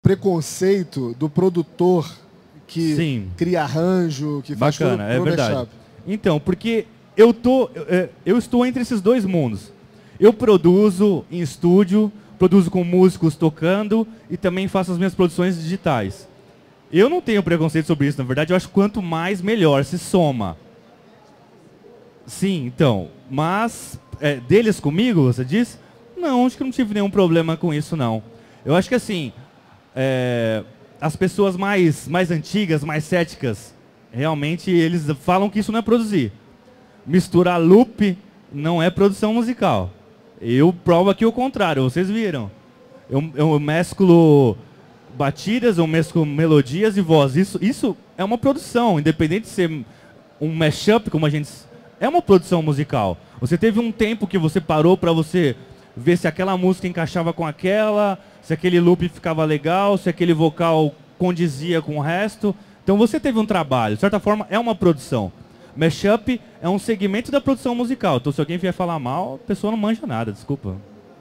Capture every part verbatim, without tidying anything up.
preconceito do produtor que Sim. cria arranjo, que faz Bacana, tudo é pro verdade. mashup. Então, porque eu, tô, eu, eu estou entre esses dois mundos. Eu produzo em estúdio, produzo com músicos tocando e também faço as minhas produções digitais. Eu não tenho preconceito sobre isso, na verdade, eu acho que quanto mais, melhor, se soma. Sim, então, mas é, deles comigo, você disse? Não, acho que não tive nenhum problema com isso, não. Eu acho que assim, é, as pessoas mais, mais antigas, mais céticas, realmente eles falam que isso não é produzir. Misturar loop não é produção musical. Eu provo aqui o contrário, vocês viram. Eu, eu mesclo batidas, eu mesclo melodias e voz. Isso, isso é uma produção, independente de ser um mashup, como a gente... É uma produção musical. Você teve um tempo que você parou para você ver se aquela música encaixava com aquela, se aquele loop ficava legal, se aquele vocal condizia com o resto. Então você teve um trabalho. De certa forma, é uma produção. Mashup é um segmento da produção musical. Então se alguém vier falar mal, a pessoa não manja nada, desculpa.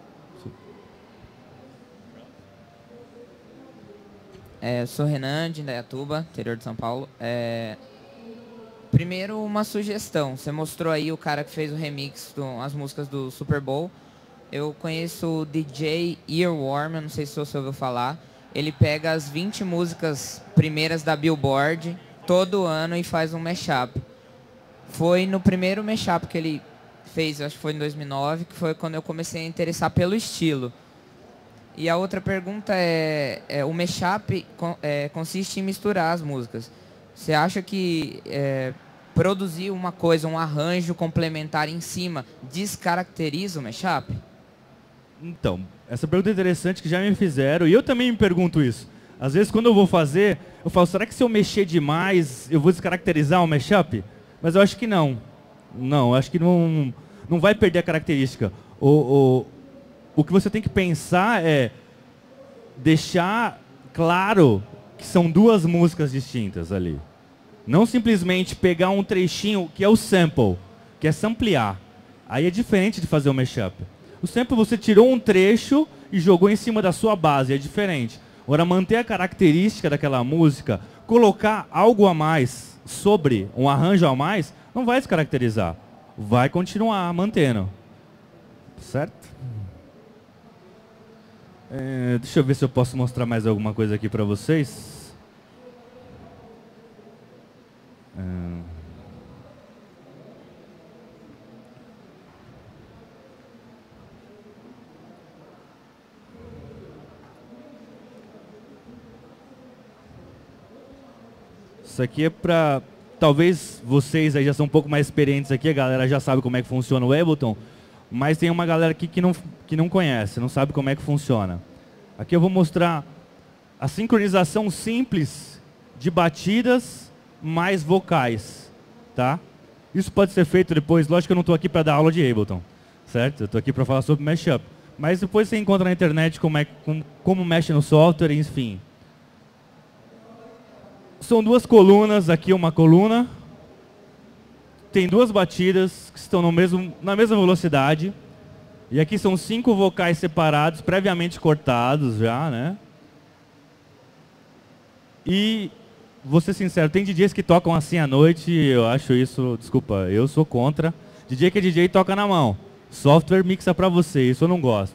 É, eu sou Renan, de Indaiatuba, interior de São Paulo. É... Primeiro, uma sugestão. Você mostrou aí o cara que fez o remix das músicas do Super Bowl. Eu conheço o D J Earworm, eu não sei se você ouviu falar. Ele pega as vinte músicas primeiras da Billboard todo ano e faz um mashup. Foi no primeiro mashup que ele fez, acho que foi em dois mil e nove, que foi quando eu comecei a interessar pelo estilo. E a outra pergunta é, é o mashup é, consiste em misturar as músicas. Você acha que é, produzir uma coisa, um arranjo complementar em cima, descaracteriza o mashup? Então, essa pergunta é interessante que já me fizeram e eu também me pergunto isso. Às vezes quando eu vou fazer, eu falo, será que se eu mexer demais, eu vou descaracterizar o mashup? Mas eu acho que não. Não, eu acho que não, não vai perder a característica. O, o, o que você tem que pensar é deixar claro que são duas músicas distintas ali. Não simplesmente pegar um trechinho que é o sample, que é samplear. Aí é diferente de fazer o mashup. O sample você tirou um trecho e jogou em cima da sua base, é diferente. Agora manter a característica daquela música, colocar algo a mais sobre um arranjo a mais, não vai descaracterizar. Vai continuar mantendo. Certo? É, deixa eu ver se eu posso mostrar mais alguma coisa aqui para vocês. É... Isso aqui é para... Talvez vocês aí já são um pouco mais experientes aqui, a galera já sabe como é que funciona o Ableton, mas tem uma galera aqui que não, que não conhece, não sabe como é que funciona. Aqui eu vou mostrar a sincronização simples de batidas mais vocais, tá? Isso pode ser feito depois, lógico que eu não estou aqui para dar aula de Ableton, certo? Eu estou aqui para falar sobre mashup. Mas depois você encontra na internet como, é, como, como mexe no software, enfim. São duas colunas, aqui uma coluna. Tem duas batidas que estão no mesmo, na mesma velocidade. E aqui são cinco vocais separados, previamente cortados já, né? E, vou ser sincero, tem D Js que tocam assim à noite, eu acho isso, desculpa, eu sou contra. D J que é D J toca na mão. Software mixa pra você, isso eu não gosto.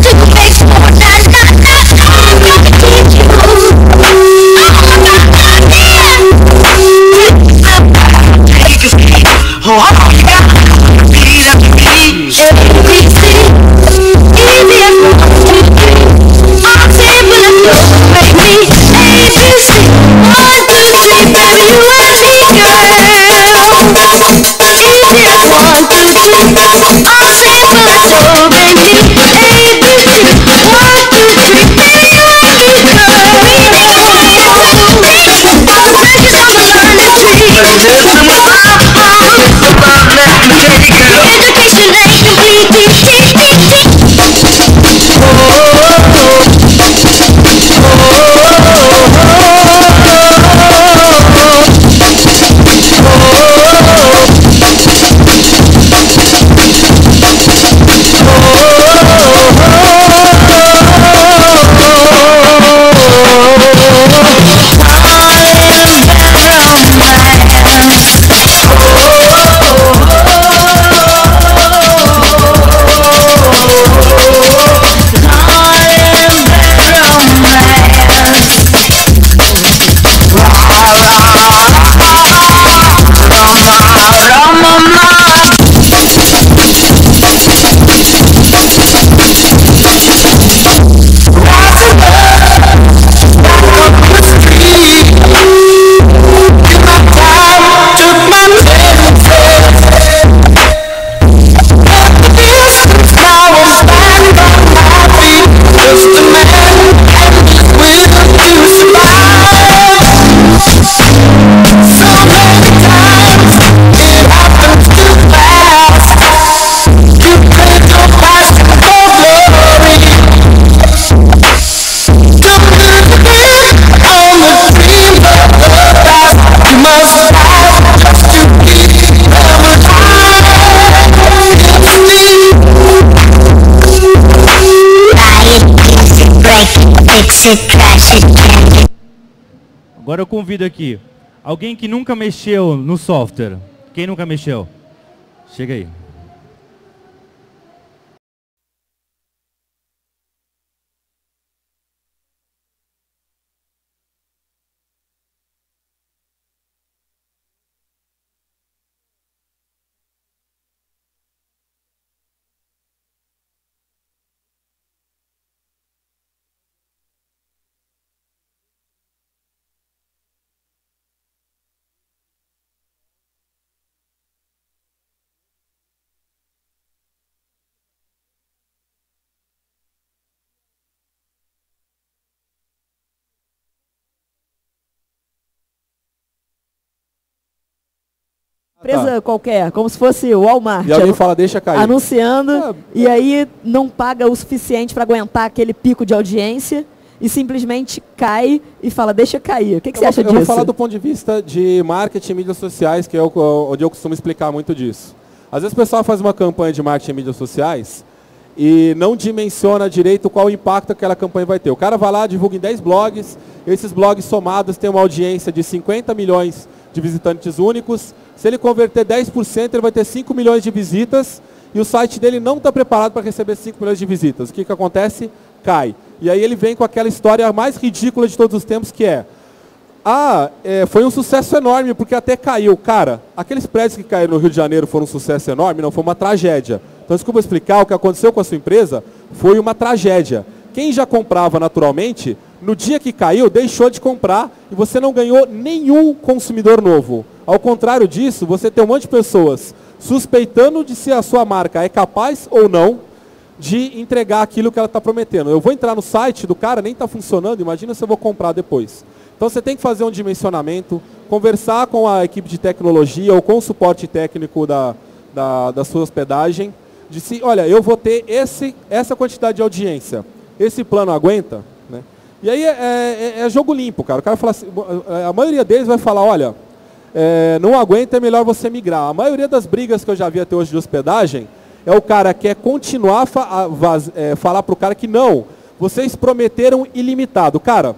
Agora eu convido aqui alguém que nunca mexeu no software. Quem nunca mexeu? Chega aí. Empresa tá. qualquer, como se fosse o Walmart. E alguém fala, deixa cair. Anunciando, é, e é. aí não paga o suficiente para aguentar aquele pico de audiência e simplesmente cai e fala, deixa cair. O que, que você vou, acha eu disso? Eu vou falar do ponto de vista de marketing e mídias sociais, que é onde eu costumo explicar muito disso. Às vezes o pessoal faz uma campanha de marketing e mídias sociais e não dimensiona direito qual o impacto que aquela campanha vai ter. O cara vai lá, divulga em dez blogs, esses blogs somados têm uma audiência de cinquenta milhões de visitantes únicos. Se ele converter dez por cento, ele vai ter cinco milhões de visitas e o site dele não está preparado para receber cinco milhões de visitas. O que, que acontece? Cai. E aí ele vem com aquela história mais ridícula de todos os tempos, que é ah, é, foi um sucesso enorme, porque até caiu. Cara, aqueles prédios que caíram no Rio de Janeiro foram um sucesso enorme? Não, foi uma tragédia. Então, desculpa explicar, o que aconteceu com a sua empresa foi uma tragédia. Quem já comprava naturalmente, no dia que caiu, deixou de comprar e você não ganhou nenhum consumidor novo. Ao contrário disso, você tem um monte de pessoas suspeitando de se a sua marca é capaz ou não de entregar aquilo que ela está prometendo. Eu vou entrar no site do cara, nem está funcionando, imagina se eu vou comprar depois. Então você tem que fazer um dimensionamento, conversar com a equipe de tecnologia ou com o suporte técnico da, da, da sua hospedagem, de se, olha, eu vou ter esse, essa quantidade de audiência, esse plano aguenta? Né? E aí é, é, é jogo limpo, cara. O cara fala assim, a maioria deles vai falar, olha, é, não aguenta, é melhor você migrar. A maioria das brigas que eu já vi até hoje de hospedagem é o cara que quer continuar a, fa a vaz, é, falar para o cara que não, vocês prometeram ilimitado. Cara,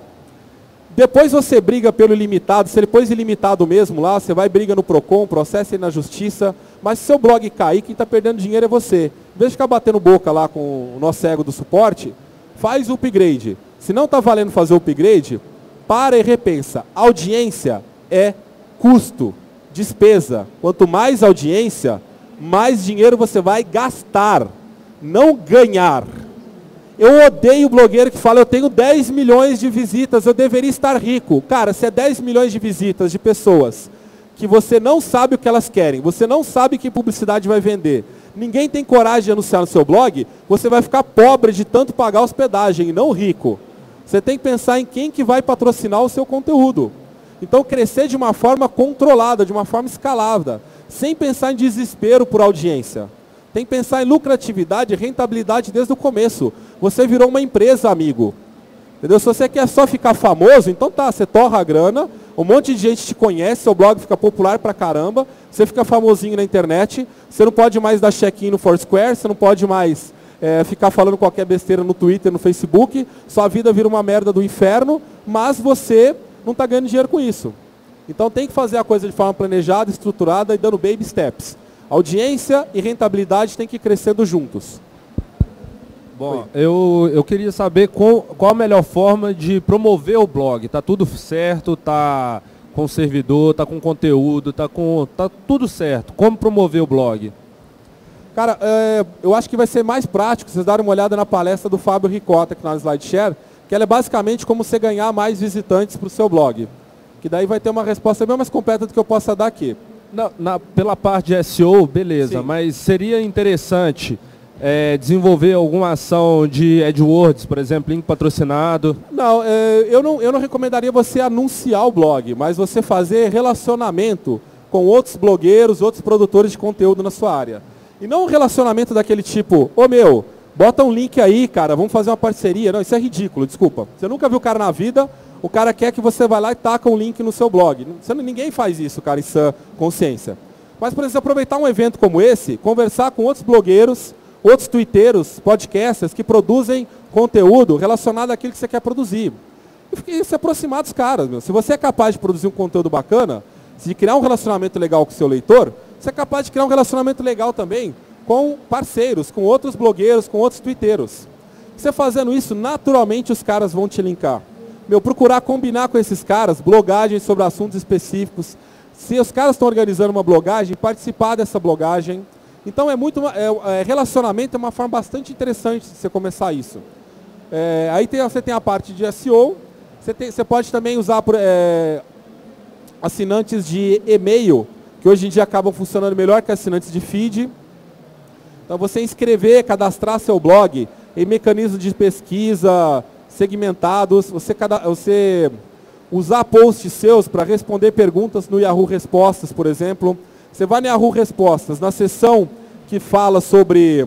depois você briga pelo ilimitado, se ele pôs ilimitado mesmo lá, você vai briga no Procon, processa ele na justiça, mas se seu blog cair, quem está perdendo dinheiro é você. Em vez de ficar batendo boca lá com o nosso ego do suporte, faz o upgrade. Se não está valendo fazer o upgrade, para e repensa. Audiência é custo, despesa. Quanto mais audiência, mais dinheiro você vai gastar, não ganhar. Eu odeio o blogueiro que fala, eu tenho dez milhões de visitas, eu deveria estar rico. Cara, se é dez milhões de visitas de pessoas que você não sabe o que elas querem, você não sabe que publicidade vai vender, ninguém tem coragem de anunciar no seu blog, você vai ficar pobre de tanto pagar hospedagem e não rico. Você tem que pensar em quem que vai patrocinar o seu conteúdo. Então, crescer de uma forma controlada, de uma forma escalada, sem pensar em desespero por audiência. Tem que pensar em lucratividade e rentabilidade desde o começo. Você virou uma empresa, amigo. Entendeu? Se você quer só ficar famoso, então tá, você torra a grana, um monte de gente te conhece, seu blog fica popular pra caramba, você fica famosinho na internet, você não pode mais dar check-in no Foursquare, você não pode mais é, ficar falando qualquer besteira no Twitter, no Facebook, sua vida vira uma merda do inferno, mas você não está ganhando dinheiro com isso. Então tem que fazer a coisa de forma planejada, estruturada e dando baby steps. Audiência e rentabilidade têm que ir crescendo juntos. Bom, eu, eu queria saber qual, qual a melhor forma de promover o blog. Tá tudo certo, tá com servidor, tá com conteúdo, tá com tá tudo certo. Como promover o blog? Cara, é, eu acho que vai ser mais prático vocês darem uma olhada na palestra do Fábio Ricota aqui na SlideShare, que ela é basicamente como você ganhar mais visitantes para o seu blog. Que daí vai ter uma resposta bem mais completa do que eu possa dar aqui. Na, na, pela parte de S E O, beleza, sim, mas seria interessante é, desenvolver alguma ação de AdWords, por exemplo, link patrocinado? Não, é, eu não, eu não recomendaria você anunciar o blog, mas você fazer relacionamento com outros blogueiros, outros produtores de conteúdo na sua área. E não um relacionamento daquele tipo, ô meu, bota um link aí, cara, vamos fazer uma parceria. Não, isso é ridículo, desculpa. Você nunca viu o cara na vida, o cara quer que você vá lá e taca um link no seu blog. Você, ninguém faz isso, cara, em sã consciência. Mas, por exemplo, aproveitar um evento como esse, conversar com outros blogueiros, outros twitteiros, podcasters que produzem conteúdo relacionado àquilo que você quer produzir. E se aproximar dos caras, meu. Se você é capaz de produzir um conteúdo bacana, de criar um relacionamento legal com o seu leitor, você é capaz de criar um relacionamento legal também com parceiros, com outros blogueiros, com outros twitteiros. Você fazendo isso, naturalmente os caras vão te linkar. Meu, procurar combinar com esses caras, blogagens sobre assuntos específicos. Se os caras estão organizando uma blogagem, participar dessa blogagem. Então, é muito, é, é, relacionamento é uma forma bastante interessante de você começar isso. É, aí tem, você tem a parte de S E O, você, tem, você pode também usar por, é, assinantes de e-mail, que hoje em dia acabam funcionando melhor que assinantes de feed. Então, você inscrever, cadastrar seu blog em mecanismos de pesquisa segmentados, você, você usar posts seus para responder perguntas no Yahoo Respostas, por exemplo. Você vai no Yahoo Respostas, na seção que fala sobre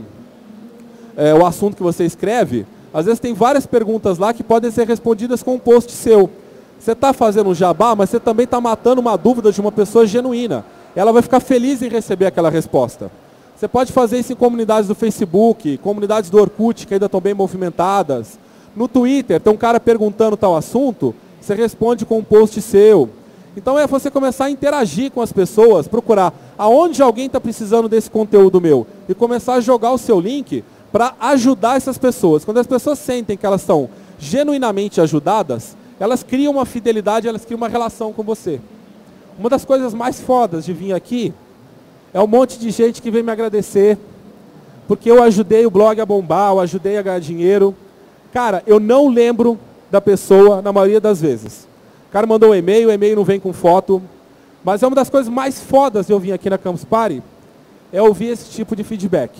é, o assunto que você escreve, às vezes tem várias perguntas lá que podem ser respondidas com um post seu. Você está fazendo um jabá, mas você também está matando uma dúvida de uma pessoa genuína. Ela vai ficar feliz em receber aquela resposta. Você pode fazer isso em comunidades do Facebook, comunidades do Orkut, que ainda estão bem movimentadas. No Twitter, tem um cara perguntando tal assunto, você responde com um post seu. Então é você começar a interagir com as pessoas, procurar aonde alguém está precisando desse conteúdo meu e começar a jogar o seu link para ajudar essas pessoas. Quando as pessoas sentem que elas estão genuinamente ajudadas, elas criam uma fidelidade, elas criam uma relação com você. Uma das coisas mais fodas de vir aqui é um monte de gente que vem me agradecer porque eu ajudei o blog a bombar, eu ajudei a ganhar dinheiro. Cara, eu não lembro da pessoa na maioria das vezes. O cara mandou um e-mail, o e-mail não vem com foto. Mas é uma das coisas mais fodas de eu vir aqui na Campus Party, é ouvir esse tipo de feedback.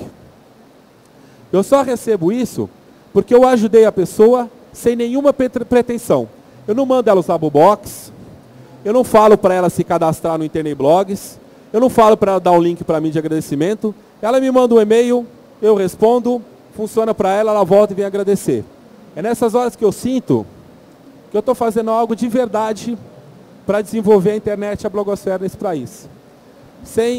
Eu só recebo isso porque eu ajudei a pessoa sem nenhuma pretensão. Eu não mando ela usar o box, eu não falo para ela se cadastrar no Internet Blogs, eu não falo para ela dar um link para mim de agradecimento. Ela me manda um e-mail, eu respondo, funciona para ela, ela volta e vem agradecer. É nessas horas que eu sinto que eu estou fazendo algo de verdade para desenvolver a internet e a blogosfera nesse país. Sem...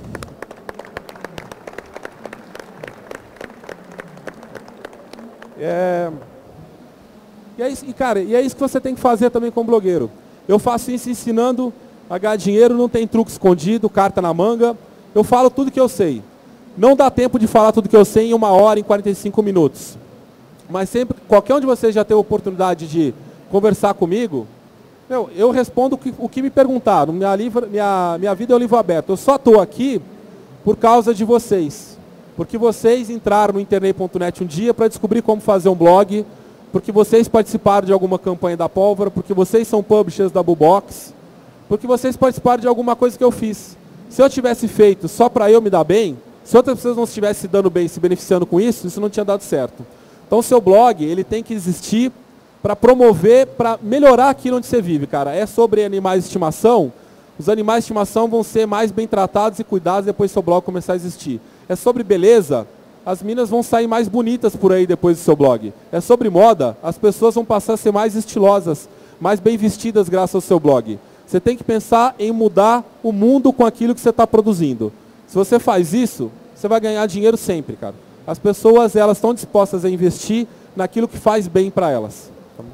É... E, é isso, e, cara, e é isso que você tem que fazer também como blogueiro. Eu faço isso ensinando a ganhar dinheiro, não tem truque escondido, carta na manga. Eu falo tudo que eu sei. Não dá tempo de falar tudo que eu sei em uma hora, em quarenta e cinco minutos. Mas sempre, qualquer um de vocês já teve a oportunidade de conversar comigo, meu, eu respondo o que, o que me perguntaram. Minha, livra, minha, minha vida é um livro aberto. Eu só estou aqui por causa de vocês. Porque vocês entraram no internet ponto net um dia para descobrir como fazer um blog, porque vocês participaram de alguma campanha da Pólvora, porque vocês são publishers da Bubox, porque vocês participaram de alguma coisa que eu fiz. Se eu tivesse feito só para eu me dar bem, se outras pessoas não estivessem se dando bem, se beneficiando com isso, isso não tinha dado certo. Então o seu blog, ele tem que existir para promover, para melhorar aquilo onde você vive, cara. É sobre animais de estimação, os animais de estimação vão ser mais bem tratados e cuidados depois do seu blog começar a existir. É sobre beleza, as minas vão sair mais bonitas por aí depois do seu blog. É sobre moda, as pessoas vão passar a ser mais estilosas, mais bem vestidas graças ao seu blog. Você tem que pensar em mudar o mundo com aquilo que você está produzindo. Se você faz isso, você vai ganhar dinheiro sempre, cara. As pessoas, elas estão dispostas a investir naquilo que faz bem para elas.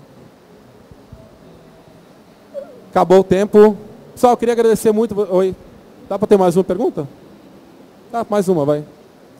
Acabou o tempo. Pessoal, eu queria agradecer muito. Oi. Dá para ter mais uma pergunta? Tá, mais uma, vai.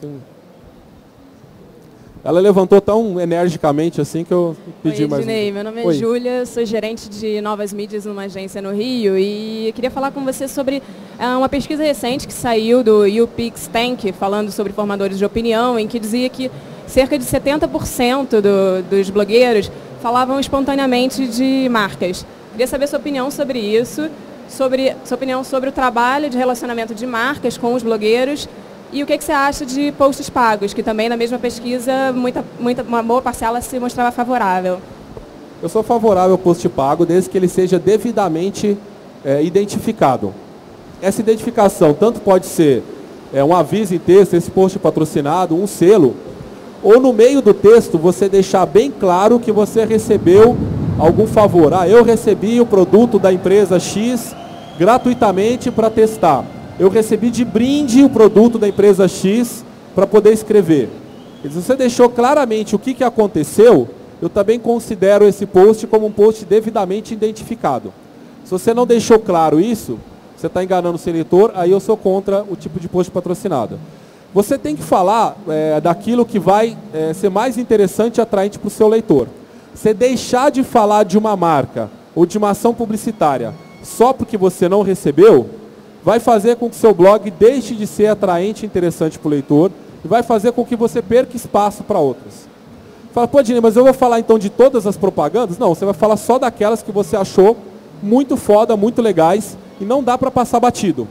Ela levantou tão energicamente assim que eu pedi Oi, mais Ednei, uma. Meu nome é Oi. Júlia, sou gerente de novas mídias numa agência no Rio e queria falar com você sobre uh, uma pesquisa recente que saiu do YouPix Tank, falando sobre formadores de opinião, em que dizia que cerca de setenta por cento do, dos blogueiros falavam espontaneamente de marcas. Queria saber sua opinião sobre isso, sobre sua opinião sobre o trabalho de relacionamento de marcas com os blogueiros e o que, que você acha de posts pagos, que também na mesma pesquisa muita, muita, uma boa parcela se mostrava favorável. Eu sou favorável ao post pago desde que ele seja devidamente é, identificado. Essa identificação tanto pode ser é, um aviso em texto, esse post patrocinado, um selo, ou no meio do texto você deixar bem claro que você recebeu algum favor. Ah, eu recebi o produto da empresa X gratuitamente para testar. Eu recebi de brinde o produto da empresa X para poder escrever. Se você deixou claramente o que, que aconteceu, eu também considero esse post como um post devidamente identificado. Se você não deixou claro isso, você está enganando o seu leitor, aí eu sou contra o tipo de post patrocinado. Você tem que falar é, daquilo que vai é, ser mais interessante e atraente para o seu leitor. Você deixar de falar de uma marca ou de uma ação publicitária só porque você não recebeu, vai fazer com que o seu blog deixe de ser atraente e interessante para o leitor e vai fazer com que você perca espaço para outros. Fala, pô, Ednei, mas eu vou falar então de todas as propagandas? Não, você vai falar só daquelas que você achou muito foda, muito legais e não dá para passar batido.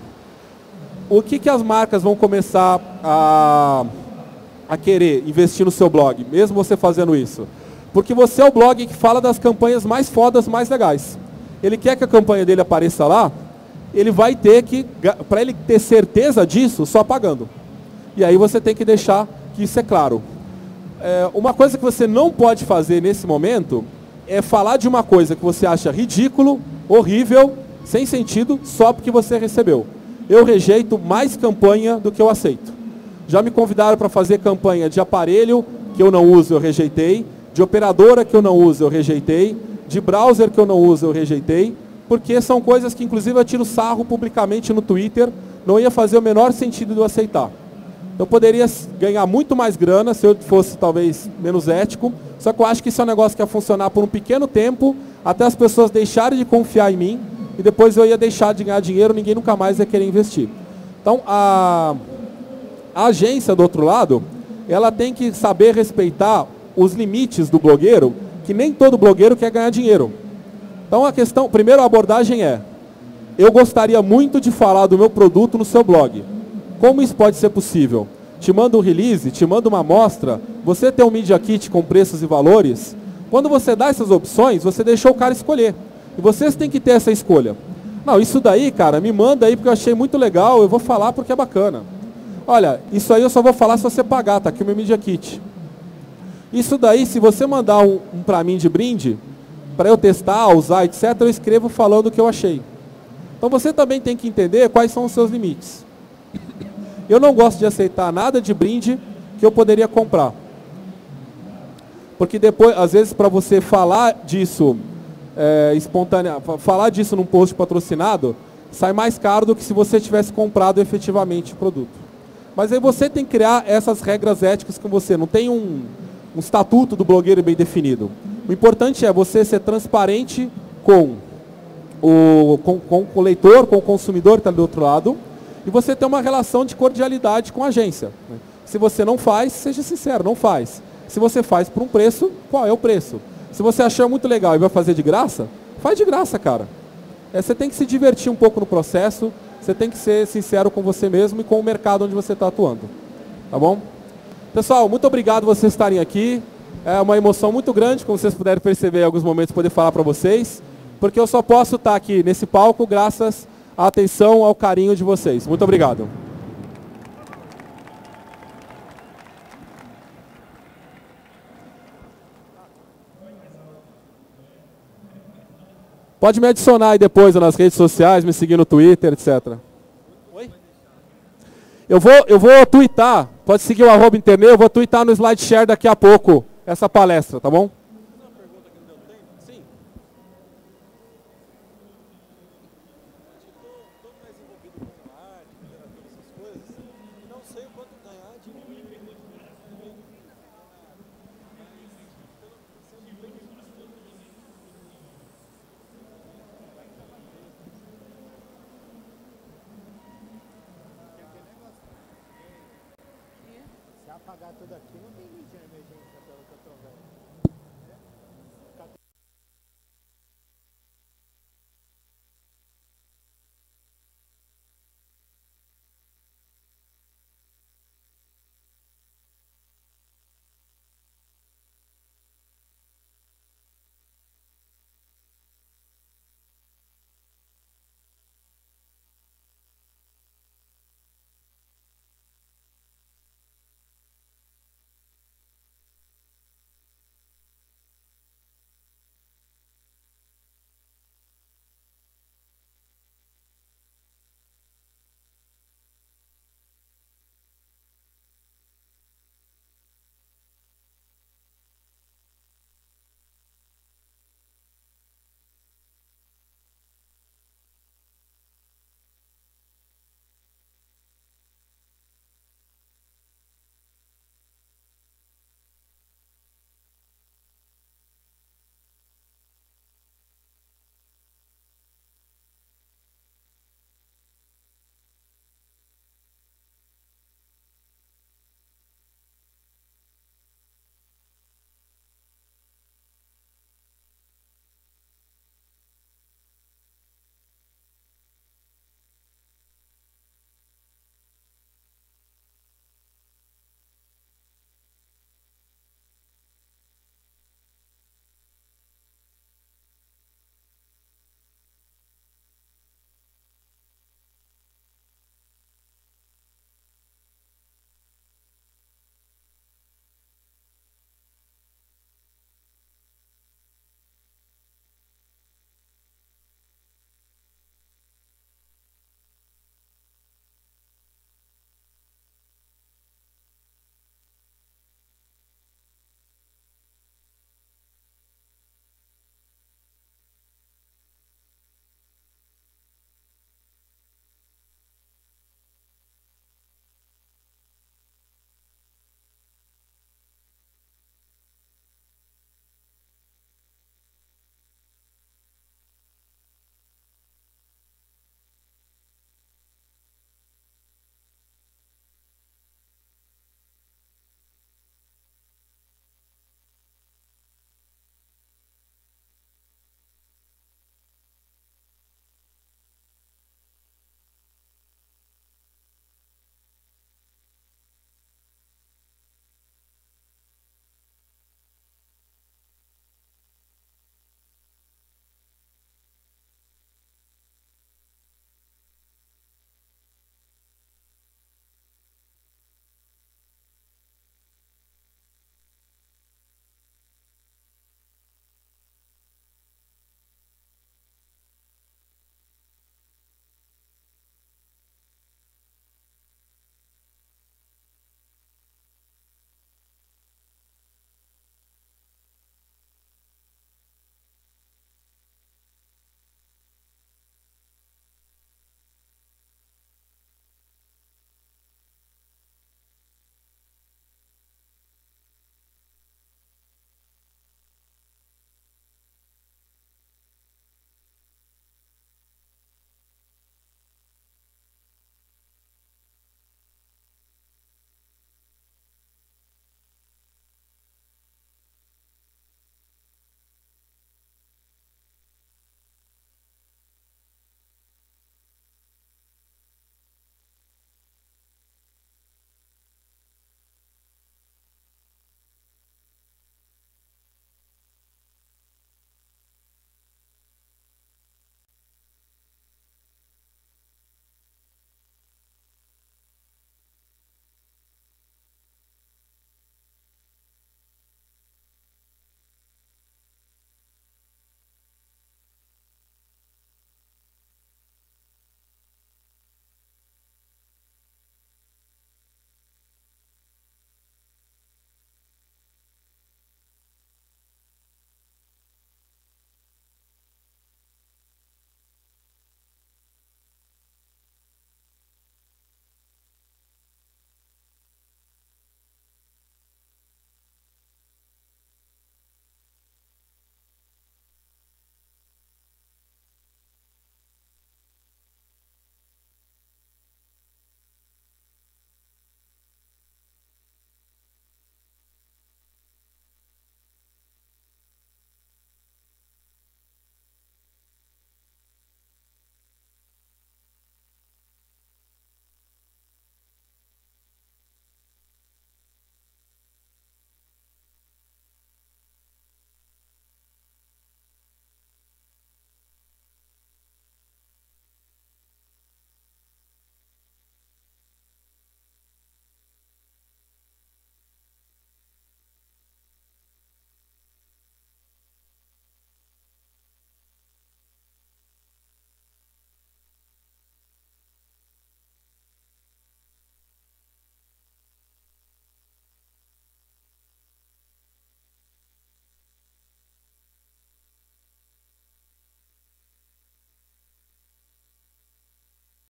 O que, que as marcas vão começar a, a querer investir no seu blog, mesmo você fazendo isso? Porque você é o blog que fala das campanhas mais fodas, mais legais. Ele quer que a campanha dele apareça lá, ele vai ter que, para ele ter certeza disso, só pagando. E aí você tem que deixar que isso é claro. É, uma coisa que você não pode fazer nesse momento é falar de uma coisa que você acha ridículo, horrível, sem sentido, só porque você recebeu. Eu rejeito mais campanha do que eu aceito. Já me convidaram para fazer campanha de aparelho que eu não uso, eu rejeitei. De operadora que eu não uso, eu rejeitei. De browser que eu não uso, eu rejeitei. Porque são coisas que, inclusive, eu tiro sarro publicamente no Twitter. Não ia fazer o menor sentido de eu aceitar. Eu poderia ganhar muito mais grana se eu fosse, talvez, menos ético. Só que eu acho que isso é um negócio que ia funcionar por um pequeno tempo, até as pessoas deixarem de confiar em mim. E depois eu ia deixar de ganhar dinheiro, ninguém nunca mais ia querer investir. Então, a, a agência, do outro lado, ela tem que saber respeitar os limites do blogueiro, que nem todo blogueiro quer ganhar dinheiro. Então a questão, primeiro a abordagem é, eu gostaria muito de falar do meu produto no seu blog. Como isso pode ser possível? Te mando um release, te mando uma amostra, você tem um Media Kit com preços e valores. Quando você dá essas opções, você deixou o cara escolher. E vocês têm que ter essa escolha. Não, isso daí, cara, me manda aí porque eu achei muito legal, eu vou falar porque é bacana. Olha, isso aí eu só vou falar se você pagar, tá aqui o meu Media Kit. Isso daí, se você mandar um, um para mim de brinde, para eu testar, usar, etcétera, eu escrevo falando o que eu achei. Então você também tem que entender quais são os seus limites. Eu não gosto de aceitar nada de brinde que eu poderia comprar. Porque depois, às vezes, para você falar disso, é, espontânea, falar disso num post patrocinado, sai mais caro do que se você tivesse comprado efetivamente o produto. Mas aí você tem que criar essas regras éticas com você. Não tem um, um estatuto do blogueiro bem definido. O importante é você ser transparente com o, com, com o leitor, com o consumidor que está do outro lado, e você ter uma relação de cordialidade com a agência. Se você não faz, seja sincero, não faz. Se você faz por um preço, qual é o preço? Se você achar muito legal e vai fazer de graça, faz de graça, cara. É, você tem que se divertir um pouco no processo, você tem que ser sincero com você mesmo e com o mercado onde você está atuando. Tá bom? Pessoal, muito obrigado por vocês estarem aqui. É uma emoção muito grande, como vocês puderam perceber em alguns momentos, poder falar para vocês, porque eu só posso estar aqui nesse palco graças à atenção, ao carinho de vocês. Muito obrigado. Pode me adicionar aí depois nas redes sociais, me seguir no Twitter, etcétera. Oi? Eu vou, eu vou twittar, pode seguir o arroba internet, eu vou twittar no SlideShare daqui a pouco essa palestra, tá bom? Sim. Não sei o quanto ganhar de... Se apagar tudo aqui, não tem